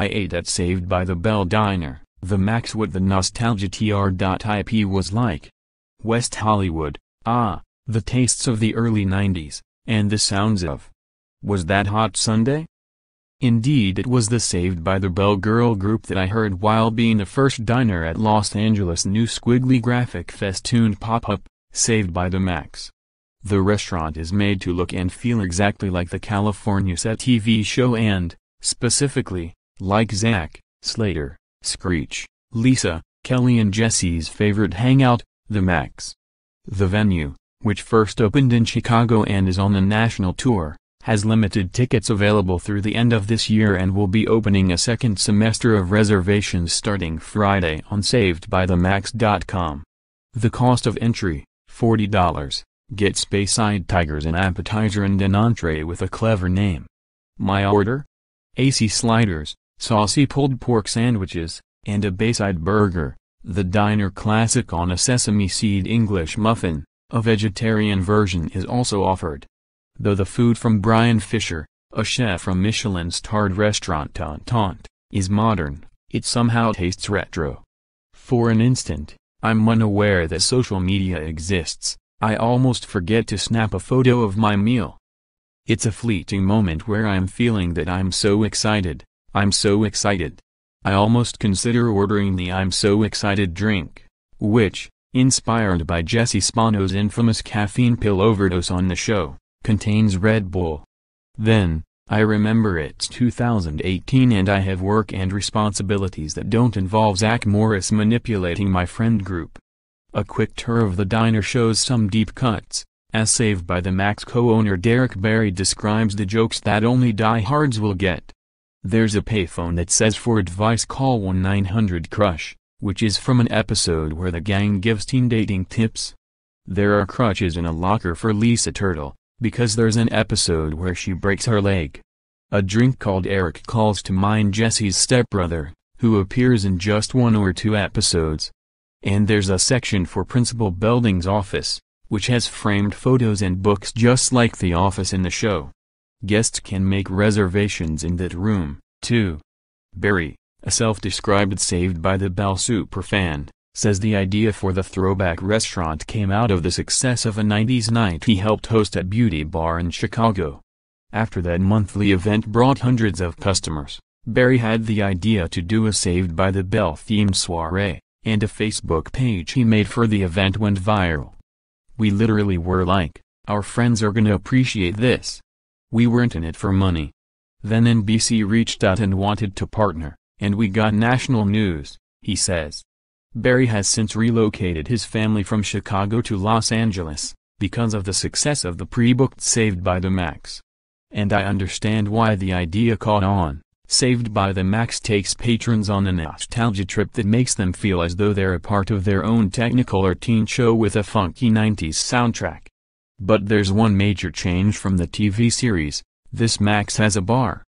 I ate at Saved by the Bell Diner, the Max. What the nostalgia tr.ip was like. West Hollywood, the tastes of the early 90s, and the sounds of. Was that Hot Sundae? Indeed, it was the Saved by the Bell girl group that I heard while being the first diner at Los Angeles' new squiggly-graphic-festooned pop-up, Saved by the Max. The restaurant is made to look and feel exactly like the California set TV show and, specifically, like Zack, Slater, Screech, Lisa, Kelly and Jessie's favorite hangout, the Max. The venue, which first opened in Chicago and is on a national tour, has limited tickets available through the end of this year and will be opening a second semester of reservations starting Friday on SavedByTheMax.com. The cost of entry, $40, gets Bayside Tigers an appetizer and an entree with a clever name. My order? AC sliders, saucy pulled pork sandwiches, and a Bayside burger, the diner classic on a sesame seed English muffin. A vegetarian version is also offered. Though the food from Brian Fisher, a chef from Michelin-starred restaurant Taunt, is modern, it somehow tastes retro. For an instant, I'm unaware that social media exists. I almost forget to snap a photo of my meal. It's a fleeting moment where I'm feeling that I'm so excited, I'm so excited. I almost consider ordering the I'm so excited drink, which, inspired by Jessie Spano's infamous caffeine pill overdose on the show, contains Red Bull. Then, I remember it's 2018 and I have work and responsibilities that don't involve Zach Morris manipulating my friend group. A quick tour of the diner shows some deep cuts, as Saved by the Max co-owner Derek Barry describes the jokes that only diehards will get. There's a payphone that says for advice call 1-900-CRUSH, which is from an episode where the gang gives teen dating tips. There are crutches in a locker for Lisa Turtle, because there's an episode where she breaks her leg. A drink called Eric calls to mind Jessie's stepbrother, who appears in just 1 or 2 episodes. And there's a section for Principal Belding's office, which has framed photos and books just like the office in the show. Guests can make reservations in that room, too. Barry, a self-described Saved by the Bell superfan, says the idea for the throwback restaurant came out of the success of a 90s night he helped host at Beauty Bar in Chicago. After that monthly event brought hundreds of customers, Barry had the idea to do a Saved by the Bell themed soiree, and a Facebook page he made for the event went viral. We literally were like, our friends are gonna appreciate this. We weren't in it for money. Then NBC reached out and wanted to partner, and we got national news, he says. Barry has since relocated his family from Chicago to Los Angeles, because of the success of the pre-booked Saved by the Max. And I understand why the idea caught on. Saved by the Max takes patrons on a nostalgia trip that makes them feel as though they're a part of their own technical or teen show with a funky 90s soundtrack. But there's one major change from the TV series: this Max has a bar.